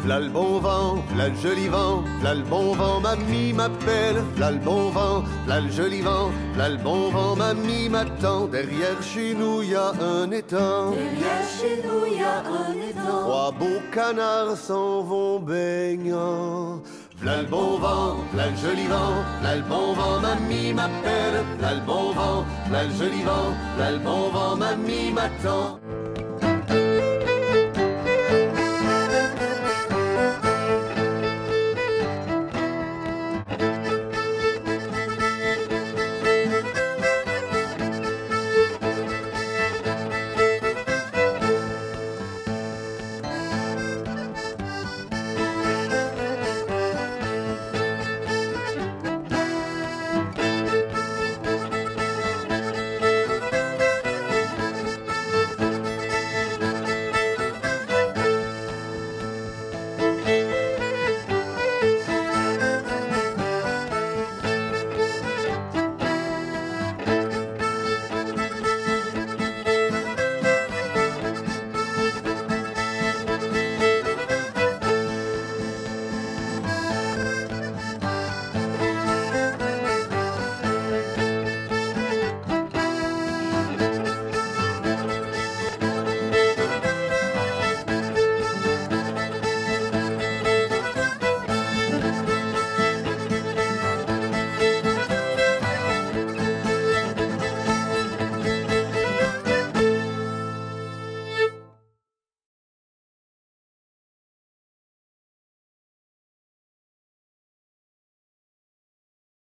V'là le bon vent, v'là le joli vent, v'là le bon vent, mamie m'appelle. V'là le bon vent, v'là le joli vent, v'là le bon vent, mamie m'attend. Derrière chez nous y a un étang. Derrière chez nous y a un étang. Trois beaux canards s'en vont baignant. V'là le bon vent, v'là le joli vent, v'là le bon vent, mamie m'appelle. V'là le bon vent, v'là le joli vent, v'là le bon vent, mamie m'attend.